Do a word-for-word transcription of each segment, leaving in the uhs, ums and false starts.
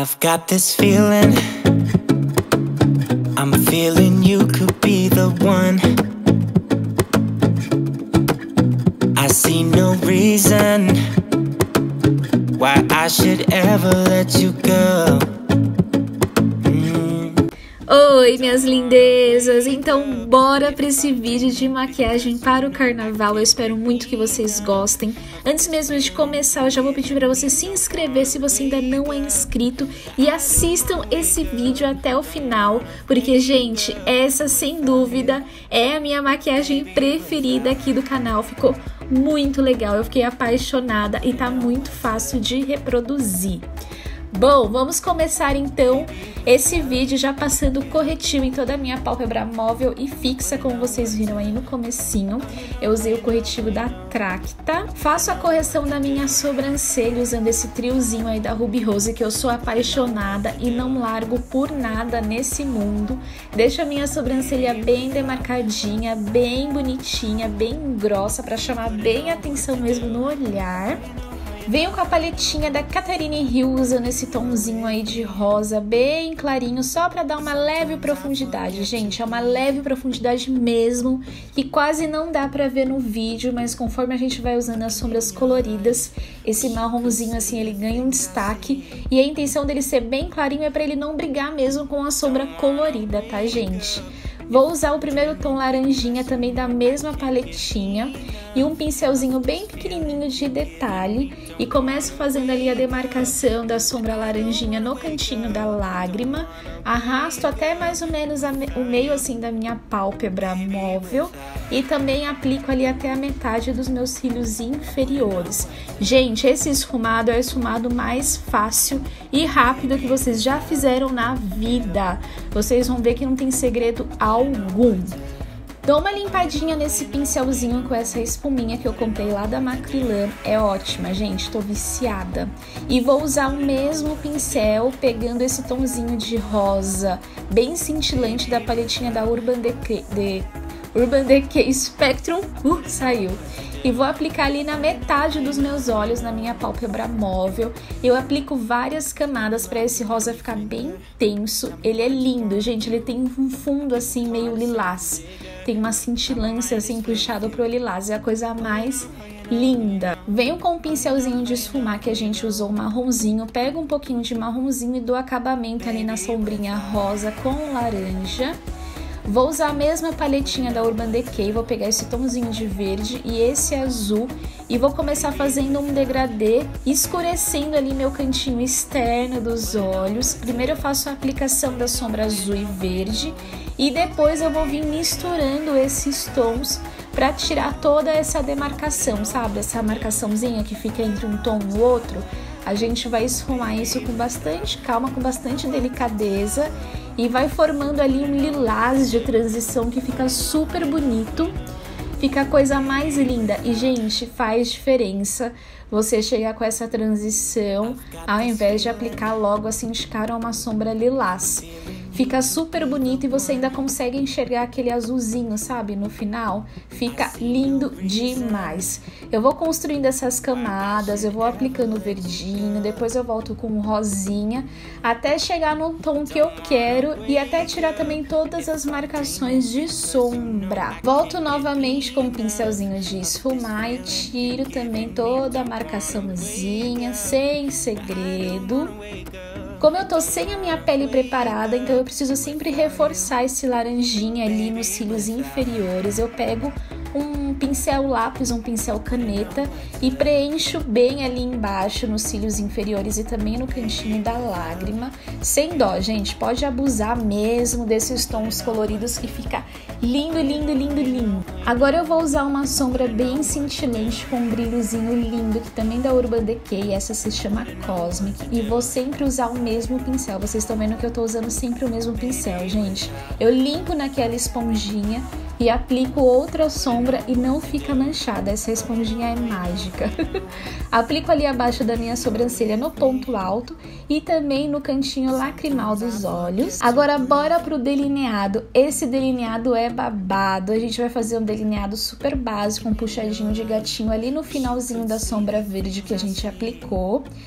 I've got this feeling, I'm feeling you could be the one. I see no reason why I should ever let you go. Oi, minhas lindezas! Então, bora para esse vídeo de maquiagem para o carnaval. Eu espero muito que vocês gostem. Antes mesmo de começar, eu já vou pedir para você se inscrever se você ainda não é inscrito e assistam esse vídeo até o final, porque, gente, essa sem dúvida é a minha maquiagem preferida aqui do canal. Ficou muito legal, eu fiquei apaixonada e tá muito fácil de reproduzir. Bom, vamos começar então esse vídeo já passando corretivo em toda a minha pálpebra móvel e fixa, como vocês viram aí no comecinho. Eu usei o corretivo da Tracta. Faço a correção da minha sobrancelha usando esse triozinho aí da Ruby Rose, que eu sou apaixonada e não largo por nada nesse mundo. Deixo a minha sobrancelha bem demarcadinha, bem bonitinha, bem grossa, para chamar bem a atenção mesmo no olhar. Venho com a paletinha da Catherine Hill usando esse tomzinho aí de rosa bem clarinho, só para dar uma leve profundidade. Gente, é uma leve profundidade mesmo, que quase não dá para ver no vídeo, mas conforme a gente vai usando as sombras coloridas, esse marronzinho assim, ele ganha um destaque. E a intenção dele ser bem clarinho é para ele não brigar mesmo com a sombra colorida, tá, gente? Vou usar o primeiro tom laranjinha também da mesma paletinha e um pincelzinho bem pequenininho de detalhe e começo fazendo ali a demarcação da sombra laranjinha no cantinho da lágrima, arrasto até mais ou menos a me o meio assim da minha pálpebra móvel e também aplico ali até a metade dos meus cílios inferiores. Gente, esse esfumado é o esfumado mais fácil e rápido que vocês já fizeram na vida. Vocês vão ver que não tem segredo algum. Dou uma limpadinha nesse pincelzinho com essa espuminha que eu comprei lá da Macrylan. É ótima, gente, tô viciada. E vou usar o mesmo pincel, pegando esse tomzinho de rosa bem cintilante da paletinha da Urban Decay, de Urban Decay Spectrum. Uh, saiu. E vou aplicar ali na metade dos meus olhos, na minha pálpebra móvel. Eu aplico várias camadas para esse rosa ficar bem intenso. Ele é lindo, gente, ele tem um fundo assim meio lilás. Tem uma cintilância assim puxada pro lilás, é a coisa mais linda. Venho com um pincelzinho de esfumar que a gente usou marronzinho, pego um pouquinho de marronzinho e dou acabamento ali na sombrinha rosa com laranja. Vou usar a mesma paletinha da Urban Decay, vou pegar esse tomzinho de verde e esse azul e vou começar fazendo um degradê, escurecendo ali meu cantinho externo dos olhos. Primeiro eu faço a aplicação da sombra azul e verde e depois eu vou vir misturando esses tons para tirar toda essa demarcação, sabe? Essa marcaçãozinha que fica entre um tom e o outro. A gente vai esfumar isso com bastante calma, com bastante delicadeza e vai formando ali um lilás de transição que fica super bonito, fica a coisa mais linda. E, gente, faz diferença você chegar com essa transição ao invés de aplicar logo assim de cara uma sombra lilás. Fica super bonito e você ainda consegue enxergar aquele azulzinho, sabe? No final, fica lindo demais. Eu vou construindo essas camadas, eu vou aplicando o verdinho, depois eu volto com o rosinha, até chegar no tom que eu quero e até tirar também todas as marcações de sombra. Volto novamente com o pincelzinho de esfumar e tiro também toda a marcaçãozinha, sem segredo. Como eu tô sem a minha pele preparada, então eu preciso sempre reforçar esse laranjinha ali nos cílios inferiores. Eu pego um pincel lápis, um pincel caneta e preencho bem ali embaixo nos cílios inferiores e também no cantinho da lágrima. Sem dó, gente, pode abusar mesmo desses tons coloridos que fica lindo, lindo, lindo, lindo. Agora eu vou usar uma sombra bem cintilante com um brilhozinho lindo, que também é da Urban Decay, essa se chama Cosmic, e vou sempre usar o mesmo pincel. Vocês estão vendo que eu tô usando sempre o mesmo pincel, gente. Eu limpo naquela esponjinha e aplico outra sombra e não fica manchada. Essa esponjinha é mágica. Aplico ali abaixo da minha sobrancelha no ponto alto e também no cantinho lacrimal dos olhos. Agora bora pro delineado. Esse delineado é babado. A gente vai fazer um delineado super básico, um puxadinho de gatinho ali no finalzinho da sombra verde que a gente aplicou.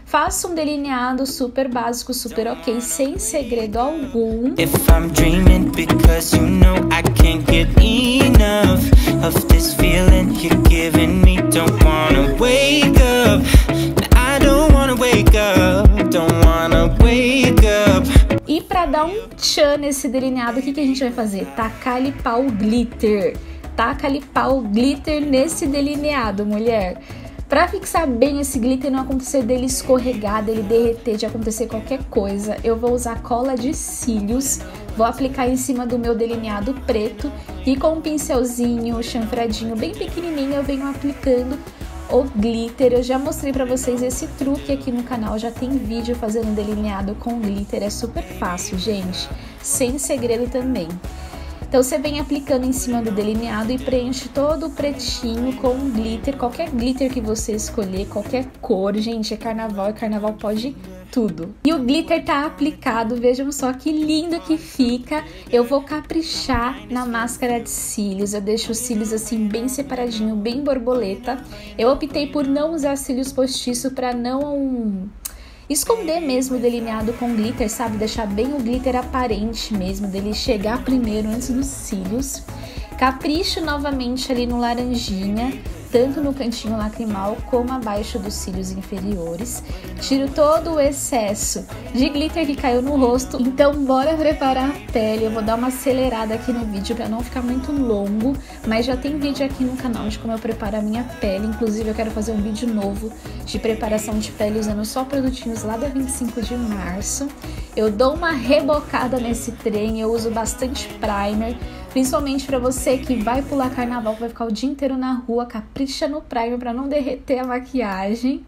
Faça um delineado super básico, super ok, sem segredo algum. If I'm dreaming because you know I can't get enough of this feeling you're giving me. Don't wanna wake up, I don't wanna wake up, don't wanna wake up. E pra dar um tchan nesse delineado, o que, que a gente vai fazer? Tacar-lhe pau glitter. Taca-lhe pau glitter nesse delineado, mulher. Pra fixar bem esse glitter, não acontecer dele escorregar, dele derreter, de acontecer qualquer coisa, eu vou usar cola de cílios, vou aplicar em cima do meu delineado preto e com um pincelzinho chanfradinho bem pequenininho eu venho aplicando o glitter. Eu já mostrei pra vocês esse truque aqui no canal, já tem vídeo fazendo delineado com glitter, é super fácil, gente, sem segredo também. Então você vem aplicando em cima do delineado e preenche todo o pretinho com glitter, qualquer glitter que você escolher, qualquer cor, gente, é carnaval e carnaval pode tudo. E o glitter tá aplicado, vejam só que lindo que fica. Eu vou caprichar na máscara de cílios, eu deixo os cílios assim bem separadinho, bem borboleta. Eu optei por não usar cílios postiço para não esconder mesmo o delineado com glitter, sabe? Deixar bem o glitter aparente mesmo, dele chegar primeiro antes dos cílios. Capricho novamente ali no laranjinha, tanto no cantinho lacrimal como abaixo dos cílios inferiores. Tiro todo o excesso de glitter que caiu no rosto. Então bora preparar a pele. Eu vou dar uma acelerada aqui no vídeo para não ficar muito longo, mas já tem vídeo aqui no canal de como eu preparo a minha pele. Inclusive eu quero fazer um vídeo novo de preparação de pele usando só produtinhos lá da vinte e cinco de março. Eu dou uma rebocada nesse trem, eu uso bastante primer, principalmente para você que vai pular carnaval, vai ficar o dia inteiro na rua, capricha no primer para não derreter a maquiagem.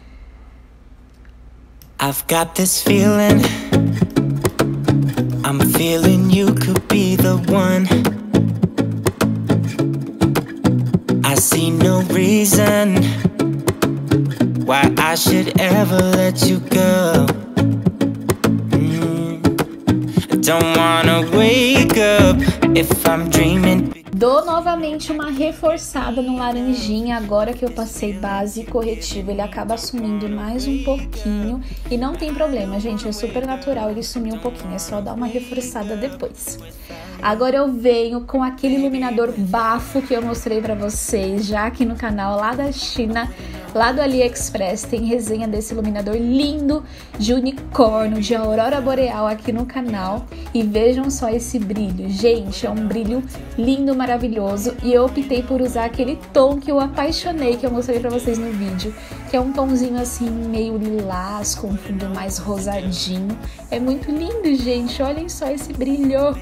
I've got this feeling, I'm feeling you could be the one. I see no reason why I should ever let you go. mm. Don't wanna wake up if I'm dreaming. Dou novamente uma reforçada no laranjinha, agora que eu passei base e corretivo, ele acaba sumindo mais um pouquinho e não tem problema, gente, é super natural ele sumir um pouquinho, é só dar uma reforçada depois. Agora eu venho com aquele iluminador bafo que eu mostrei pra vocês já aqui no canal, lá da China, lá do AliExpress, tem resenha desse iluminador lindo de unicórnio, de aurora boreal aqui no canal. E vejam só esse brilho, gente, é um brilho lindo, maravilhoso. E eu optei por usar aquele tom que eu apaixonei, que eu mostrei pra vocês no vídeo, que é um tomzinho assim, meio lilás, com um fundo mais rosadinho. É muito lindo, gente, olhem só esse brilho.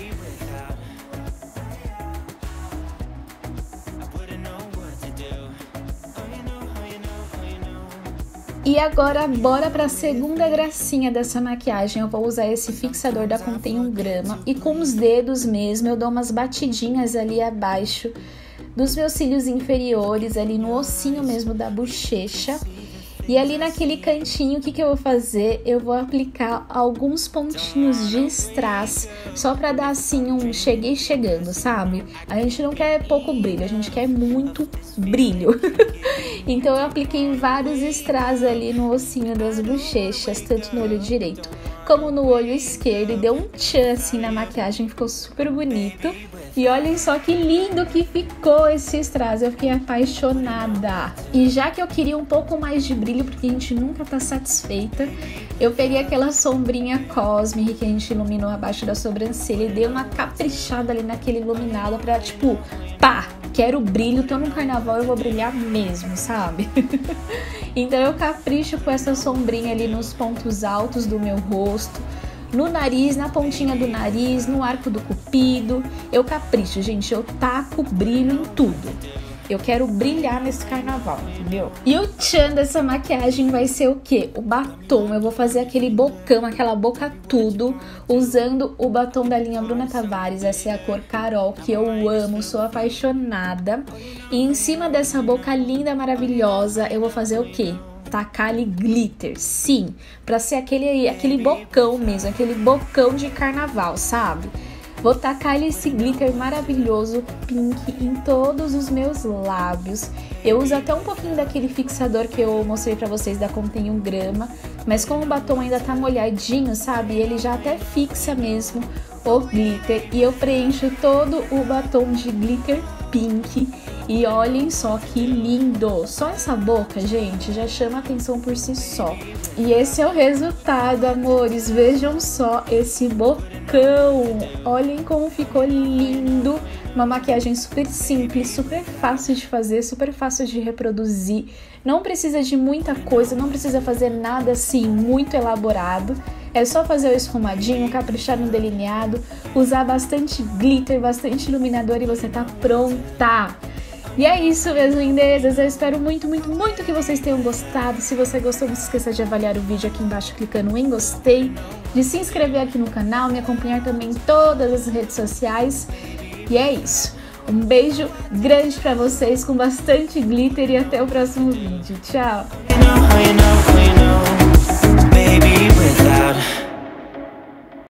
E agora, bora para a segunda gracinha dessa maquiagem. Eu vou usar esse fixador da Contém um grama e com os dedos mesmo eu dou umas batidinhas ali abaixo dos meus cílios inferiores, ali no ossinho mesmo da bochecha. E ali naquele cantinho, o que que eu vou fazer? Eu vou aplicar alguns pontinhos de strass, só pra dar assim um cheguei chegando, sabe? A gente não quer pouco brilho, a gente quer muito brilho. Então eu apliquei vários strass ali no ossinho das bochechas, tanto no olho direito como no olho esquerdo, e deu um tchan assim na maquiagem, ficou super bonito. E olhem só que lindo que ficou esse strass, eu fiquei apaixonada. E já que eu queria um pouco mais de brilho, porque a gente nunca tá satisfeita, eu peguei aquela sombrinha Cosme que a gente iluminou abaixo da sobrancelha e dei uma caprichada ali naquele iluminado pra tipo, pá, quero brilho, tô no carnaval, eu vou brilhar mesmo, sabe? Então eu capricho com essa sombrinha ali nos pontos altos do meu rosto, no nariz, na pontinha do nariz, no arco do cupido. Eu capricho, gente, eu taco brilho em tudo. Eu quero brilhar nesse carnaval, entendeu? E o tchan dessa maquiagem vai ser o quê? O batom. Eu vou fazer aquele bocão, aquela boca tudo, usando o batom da linha Bruna Tavares. Essa é a cor Carol, que eu amo, sou apaixonada. E em cima dessa boca linda, maravilhosa, eu vou fazer o quê? Tacar-lhe glitter, sim, pra ser aquele, aquele bocão mesmo, aquele bocão de carnaval, sabe? Vou tacar esse glitter maravilhoso pink em todos os meus lábios. Eu uso até um pouquinho daquele fixador que eu mostrei pra vocês da Contém um grama, mas como o batom ainda tá molhadinho, sabe, ele já até fixa mesmo o glitter. E eu preencho todo o batom de glitter pink. E olhem só que lindo! Só essa boca, gente, já chama atenção por si só. E esse é o resultado, amores. Vejam só esse bocão. Olhem como ficou lindo. Uma maquiagem super simples, super fácil de fazer, super fácil de reproduzir. Não precisa de muita coisa, não precisa fazer nada assim muito elaborado. É só fazer o esfumadinho, caprichar no delineado, usar bastante glitter, bastante iluminador e você tá pronta! E é isso, minhas lindezas, eu espero muito, muito, muito que vocês tenham gostado. Se você gostou, não se esqueça de avaliar o vídeo aqui embaixo clicando em gostei, de se inscrever aqui no canal, me acompanhar também em todas as redes sociais. E é isso, um beijo grande pra vocês com bastante glitter e até o próximo vídeo. Tchau!